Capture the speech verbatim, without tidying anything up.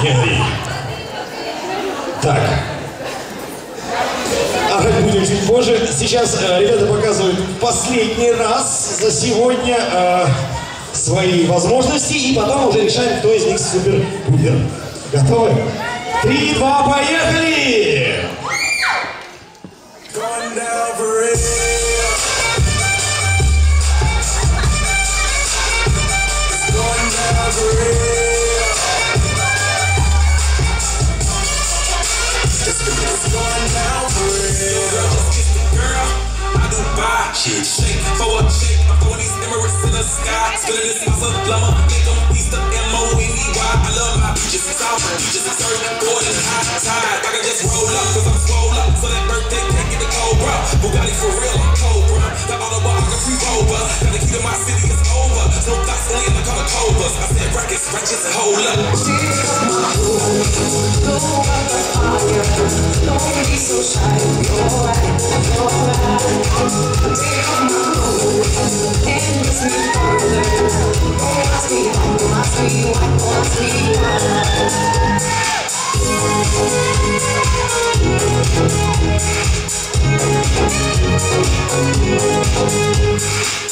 поехали. Так. Ага, будем чуть позже. Сейчас э, ребята показывают последний раз за сегодня э, свои возможности. И потом уже решаем, кто из них супер-пупер. Готовы? Три, два, поехали! Shit, shake for a check. I'm throwing these Emirates in the sky. Spilling this house of glamour. Make them piece the M O N E Y. I love my beaches. South beaches and surfing. Going high tide. I can just roll up cause I'm swole up. So that birthday cake in the Cobra. Bugatti for real, I'm Cobra. The autobiography over. Got the key to my city, it's over. No thoughts only in the color Cobras. I said rackets, ratchets and hold up. Don't be so shy. You're right. You're right. Take off my clothes and miss me further. Oh, my sweet, oh, my sweet, oh, my sweet, oh, my sweet.